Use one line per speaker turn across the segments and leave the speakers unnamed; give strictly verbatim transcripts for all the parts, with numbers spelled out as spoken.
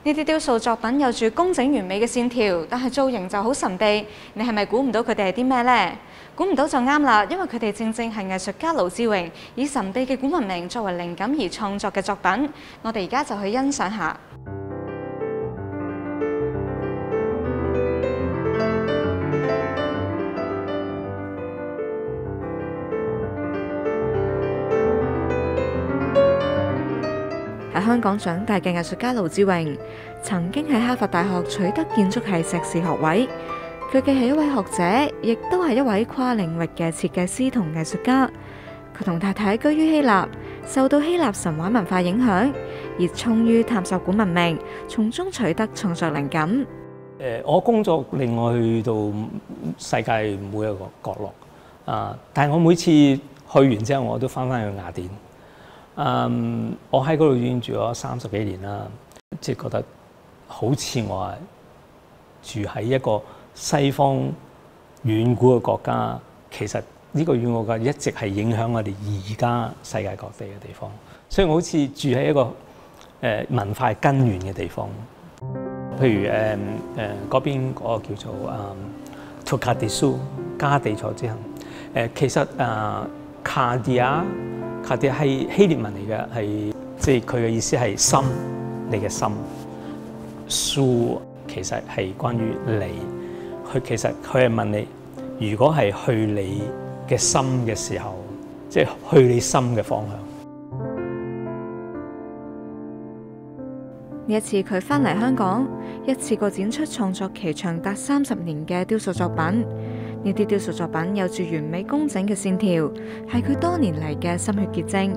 呢啲雕塑作品有住工整完美嘅線條，但係造型就好神秘。你係咪估唔到佢哋係啲咩呢？估唔到就啱啦，因為佢哋正正係藝術家盧志榮以神秘嘅古文明作為靈感而創作嘅作品。我哋而家就去欣賞下。喺香港長大嘅藝術家盧志榮，曾經喺哈佛大學取得建築系碩士學位。佢既係一位學者，亦都係一位跨領域嘅設計師同藝術家。佢同太太居於希臘，受到希臘神話文化影響，熱衷於探索古文明，從中取得創作靈感。
誒，我工作令我去到世界每一個角落啊！但係我每次去完之後，我都翻返去雅典。嗯，我喺嗰度已經住咗三十幾年啦，即係覺得好似我係住喺一個西方遠古嘅國家。其實呢個遠古國家一直係影響我哋而家世界各地嘅地方，所以我好似住喺一個誒文化根源嘅地方。譬如誒誒嗰邊嗰個叫做誒圖卡迪蘇加地楚之行。誒其實誒卡地亞。卡地係希臘文嚟嘅，係即係佢嘅意思係心，你嘅心。蘇其實係關於你，佢其實佢係問你，如果係去你嘅心嘅時候，即係去你心嘅方向。
呢一次佢返嚟香港，一次過展出創作期長達三十年嘅雕塑作品。呢啲雕塑作品有住完美工整嘅線條，係佢多年嚟嘅心血結晶。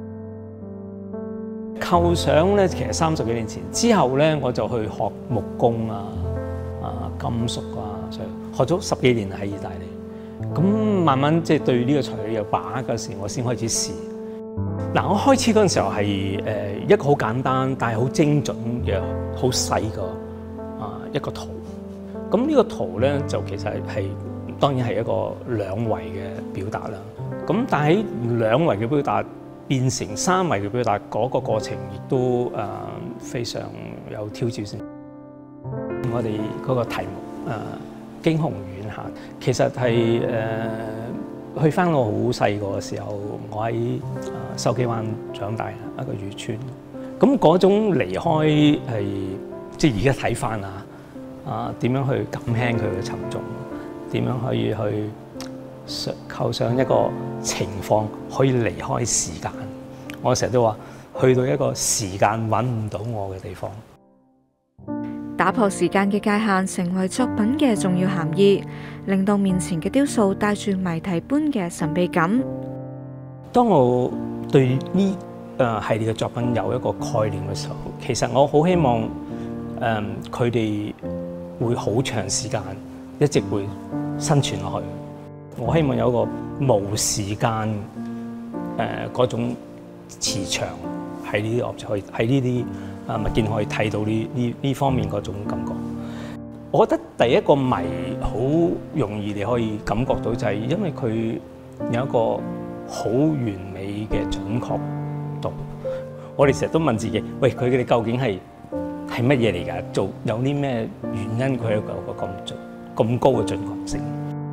構想咧，其實三十幾年前之後咧，我就去學木工啊、啊金屬啊，所以學咗十幾年喺意大利。咁慢慢即係對呢個材料有把握嗰時，我先開始試。嗱，我開始嗰陣時候係誒一個好簡單，但係好精準嘅、好細個啊一個圖。咁呢個圖咧就其實係。當然係一個兩維嘅表達啦。咁但係兩維嘅表達變成三維嘅表達嗰個過程，亦都誒非常有挑戰性。我哋嗰個題目誒驚鴻遠客，其實係誒去返我好細個嘅時候，我喺誒筲箕灣長大一個漁村。咁嗰種離開係即係而家睇返啊啊點樣去減輕佢嘅沉重？點樣可以去構想一個情況可以離開時間？我成日都話，去到一個時間揾唔到我嘅地方。
打破時間嘅界限，成為作品嘅重要含義，令到面前嘅雕塑帶住謎題般嘅神秘感。
當我對呢誒系列嘅作品有一個概念嘅時候，其實我好希望誒佢哋會好長時間一直會生存落去。我希望有一個無時間誒嗰種磁場喺呢啲 object，可以喺呢啲啊物件可以睇到呢呢呢方面嗰種感覺。我覺得第一個謎好容易你可以感覺到，就係因為佢有一個好完美嘅準確度。我哋成日都問自己：喂，佢哋究竟係係乜嘢嚟㗎？做有啲咩原因佢有個咁準咁高嘅準確性？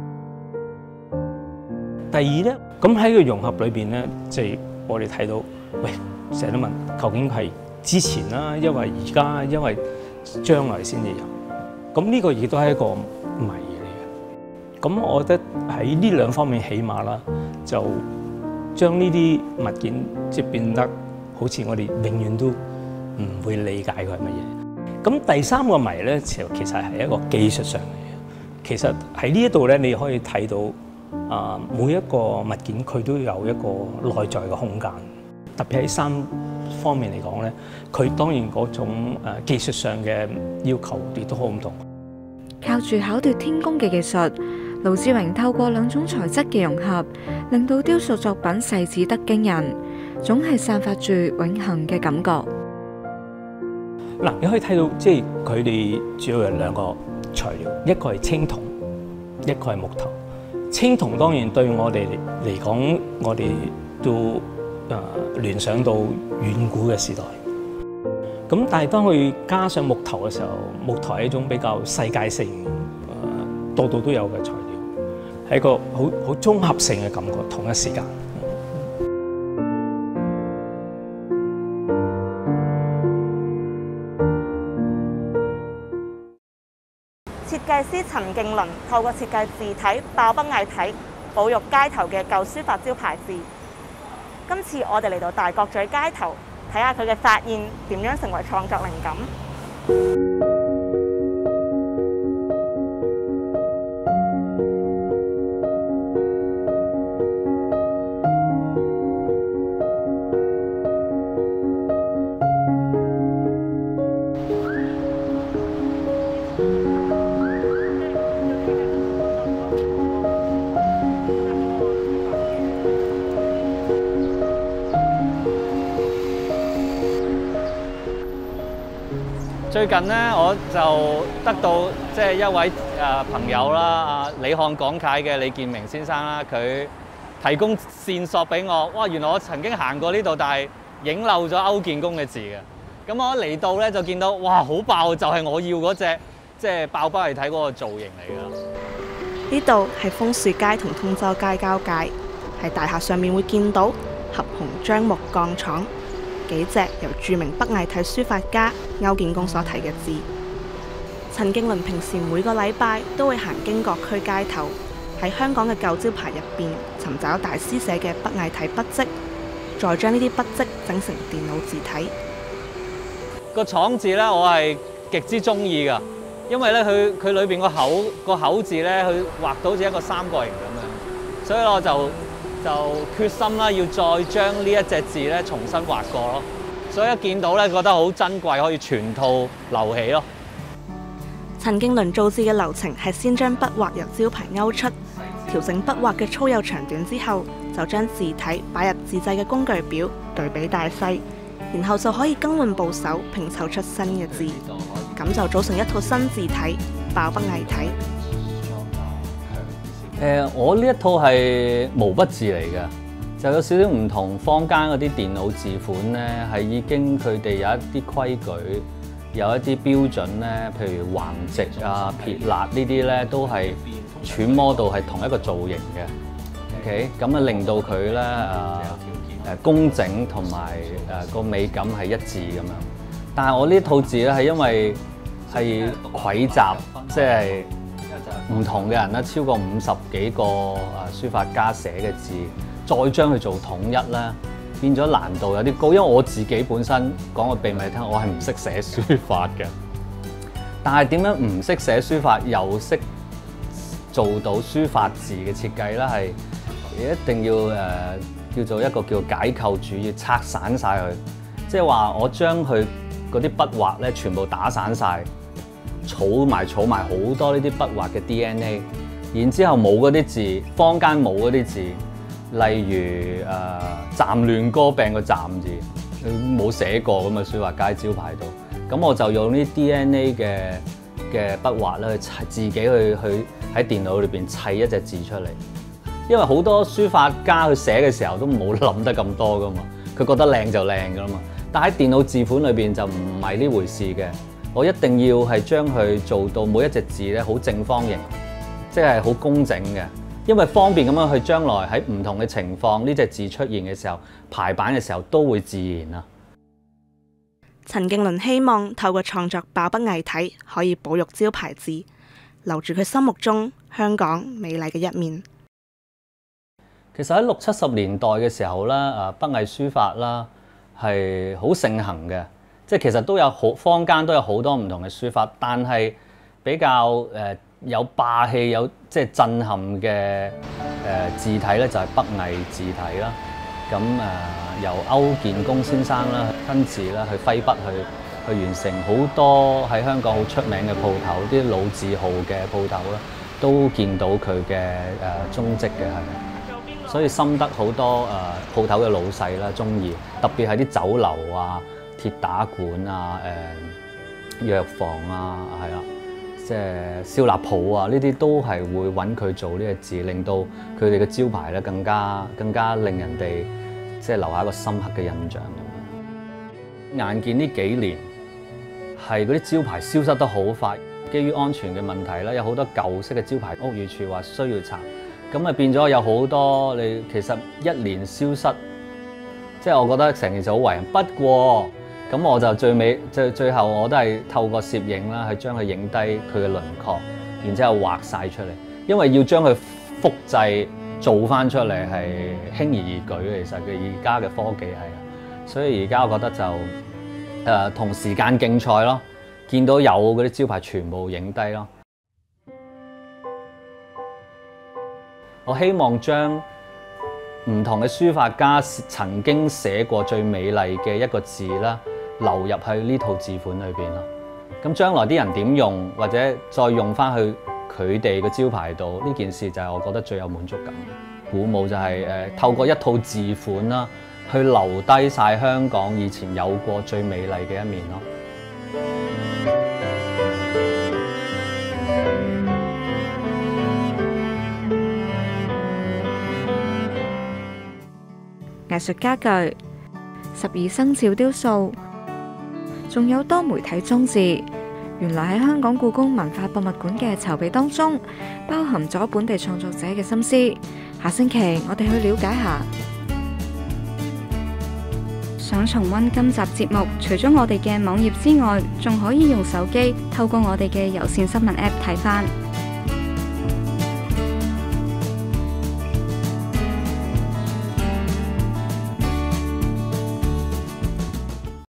第二咧，咁喺個融合裏邊咧，即係我哋睇到，喂，成日都問究竟係之前啦，因為而家，因為將來先至有。咁呢個亦都係一個謎嚟嘅。咁我覺得喺呢兩方面，起碼啦，就將呢啲物件即係變得好似我哋永遠都唔會理解佢係乜嘢。咁第三個謎咧，其實其實係一個技術上嚟嘅。其實喺呢一度咧，你可以睇到。啊！每一個物件佢都有一個內在嘅空間，特別喺三方面嚟講咧，佢當然嗰種誒技術上嘅要求亦都好唔同。
靠住巧奪天工嘅技術，盧志榮透過兩種材質嘅融合，令到雕塑作品細緻得驚人，總係散發住永恆嘅感覺。嗱，
你可以睇到，即係佢哋主要有兩個材料，一個係青銅，一個係木頭。青銅當然對我哋嚟講，我哋都誒聯想到遠古嘅時代。 咁但係當佢加上木頭嘅時候，木頭係一種比較世界性，誒度度都有嘅材料，係一個好好綜合性嘅感覺，同一時間。
設計師陳敬倫透過設計字體爆筆藝體，保育街頭嘅舊書法招牌字。今次我哋嚟到大角咀街頭，睇下佢嘅發現點樣成為創作靈感。
最近咧，我就得到即係一位誒朋友啦，啊李漢講解嘅李建明先生啦，佢提供線索俾我。哇！原來我曾經行過呢度，但係影漏咗歐建功嘅字嘅。咁我一嚟到咧，就見到哇，好爆！就係我要嗰隻即係爆筆嚟睇嗰個造型嚟㗎。
呢度係楓樹街同通州街交界，喺大廈上面會見到合紅樟木鋼廠。幾隻由著名筆藝體書法家歐建功所題嘅字。陳敬倫平時每個禮拜都會行經各區街頭，喺香港嘅舊招牌入邊尋找大師寫嘅筆藝體筆跡，再將呢啲筆跡整成電腦字體。
個廠字咧，我係極之中意㗎，因為咧佢佢裏邊個口個口字咧，佢畫到好似一個三角形咁樣，所以我就就決心啦，要再將呢一隻字咧重新畫過咯。所以一見到咧，覺得好珍貴，可以全套留起咯。
陳敬倫造字嘅流程係先將筆畫由招牌勾出，調整筆畫嘅粗幼長短之後，就將字體擺入自製嘅工具表，對比大細，然後就可以更換部首，拼湊出新嘅字，咁就組成一套新字體——爆筆藝體。
誒、呃，我呢一套係毛筆字嚟嘅，就有少少唔同坊間嗰啲電腦字款咧，係已經佢哋有一啲規矩，有一啲標準咧，譬如橫直啊、撇捺呢啲咧，都係揣摩到係同一個造型嘅。OK， 咁啊令到佢咧誒誒工整同埋誒個美感係一致咁樣。但係我呢套字咧係因為係匯集，即係唔同嘅人咧，超過五十幾個誒書法家寫嘅字，再將佢做統一咧，變咗難度有啲高。因為我自己本身講個秘密聽，我係唔識寫書法嘅。但係點樣唔識寫書法又識做到書法字嘅設計咧？係一定要誒、呃、叫做一個叫解構主義，拆散晒佢。即係話我將佢嗰啲筆畫咧，全部打散晒。儲埋儲埋好多呢啲筆畫嘅 D N A， 然之後冇嗰啲字，坊間冇嗰啲字，例如誒暫亂歌病個暫字，冇寫過咁嘅書法街招牌度。咁我就用呢 D N A 嘅嘅筆畫咧，去砌自己去去喺電腦裏邊砌一隻字出嚟。因為好多書法家去寫嘅時候都冇諗得咁多噶嘛，佢覺得靚就靚噶啦嘛。但喺電腦字款裏邊就唔係呢回事嘅。我一定要係將佢做到每一隻字咧好正方形，即係好工整嘅，因為方便咁樣去將來喺唔同嘅情況呢隻字出現嘅時候，排版嘅時候都會自然啊。
陳敬倫希望透過創作爆筆藝體，可以保育招牌字，留住佢心目中香港美麗嘅一面。
其實喺六七十年代嘅時候咧，誒筆藝書法啦係好盛行嘅。即係其實都有好坊間都有好多唔同嘅書法，但係比較誒、呃、有霸氣、有即係震撼嘅誒、呃、字體咧，就係、是、筆藝字體啦。咁誒、呃、由歐建功先生啦親自啦去揮筆去去完成好多喺香港好出名嘅鋪頭，啲老字號嘅鋪頭啦，都見到佢嘅誒蹤跡嘅係。所以深得好多誒鋪頭嘅老細啦中意，特別係啲酒樓啊、鐵打館啊、誒藥房啊，係啦，即係燒臘鋪啊，呢啲都係會揾佢做呢個字，令到佢哋嘅招牌咧更加更加令人哋即係留下一個深刻嘅印象咁樣。眼見呢幾年係嗰啲招牌消失得好快，基於安全嘅問題啦，有好多舊式嘅招牌屋宇署話需要拆，咁啊變咗有好多你其實一年消失，即係我覺得成件事好遺憾。不過咁我就最尾最最後我都係透過攝影啦，去將佢影低佢嘅輪廓，然之後畫晒出嚟，因為要將佢複製做翻出嚟係輕而易舉嘅，其實佢而家嘅科技係，所以而家我覺得就誒同、呃、時間競賽咯，見到有嗰啲招牌全部影低咯。我希望將唔同嘅書法家曾經寫過最美麗嘅一個字啦，流入去呢套字款裏邊咯。咁將來啲人點用，或者再用翻去佢哋嘅招牌度，呢件事就係我覺得最有滿足感。鼓舞就係、是、誒、呃、透過一套字款啦，去留低晒香港以前有過最美麗嘅一面咯。
藝術家具、十二生肖雕塑，仲有多媒體裝置。原來喺香港故宮文化博物館嘅籌備當中，包含咗本地創作者嘅心思。下星期我哋去了解下。想重溫今集節目，除咗我哋嘅網頁之外，仲可以用手機透過我哋嘅有線新聞 App 睇返。